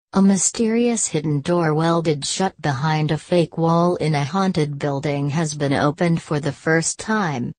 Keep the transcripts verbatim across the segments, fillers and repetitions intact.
A mysterious hidden door welded shut behind a fake wall in a haunted building has been opened for the first time.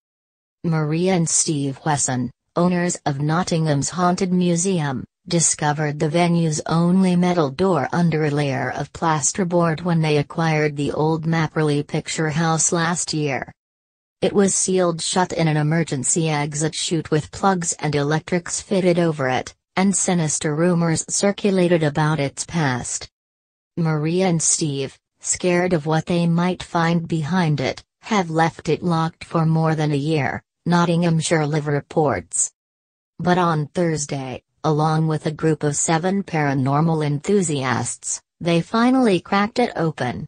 Maria and Steve Wesson, owners of Nottingham's Haunted Museum, discovered the venue's only metal door under a layer of plasterboard when they acquired the old Mapperley picture house last year. It was sealed shut in an emergency exit chute with plugs and electrics fitted over it, and sinister rumors circulated about its past. Maria and Steve, scared of what they might find behind it, have left it locked for more than a year, Nottinghamshire Live reports. But on Thursday, along with a group of seven paranormal enthusiasts, they finally cracked it open.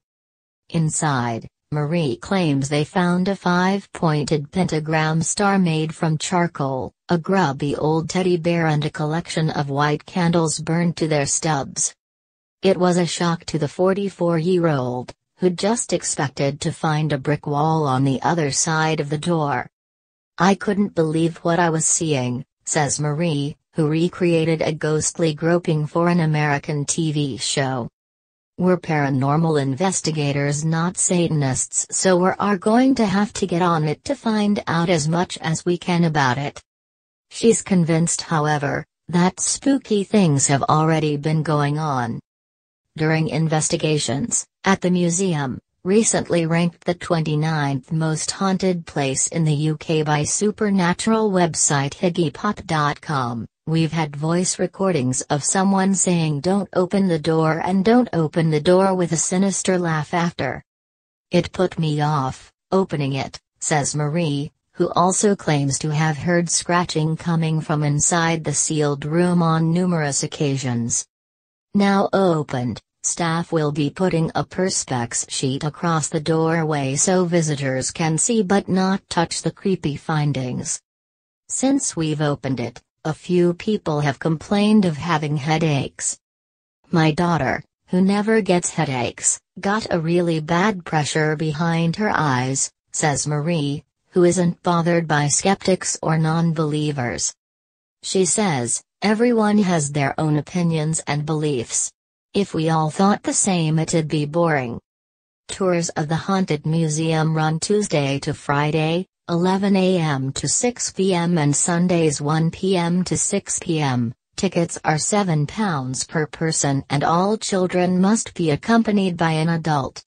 Inside, Marie claims they found a five-pointed pentagram star made from charcoal, a grubby old teddy bear and a collection of white candles burned to their stubs. It was a shock to the forty-four-year-old, who'd just expected to find a brick wall on the other side of the door. "I couldn't believe what I was seeing," says Marie, who recreated a ghostly groping for an American T V show. "We're paranormal investigators, not Satanists, so we are going to have to get on it to find out as much as we can about it." She's convinced, however, that spooky things have already been going on. During investigations, at the museum, recently ranked the twenty-ninth most haunted place in the U K by supernatural website higgypop dot com, we've had voice recordings of someone saying "don't open the door" and "don't open the door" with a sinister laugh after. "It put me off, opening it," says Marie, who also claims to have heard scratching coming from inside the sealed room on numerous occasions. Now opened, staff will be putting a perspex sheet across the doorway so visitors can see but not touch the creepy findings. "Since we've opened it, a few people have complained of having headaches. My daughter, who never gets headaches, got a really bad pressure behind her eyes," says Marie, who isn't bothered by skeptics or non-believers. She says, "Everyone has their own opinions and beliefs. If we all thought the same, it'd be boring." Tours of the Haunted Museum run Tuesday to Friday, eleven a m to six p m and Sundays one p m to six p m Tickets are seven pounds per person and all children must be accompanied by an adult.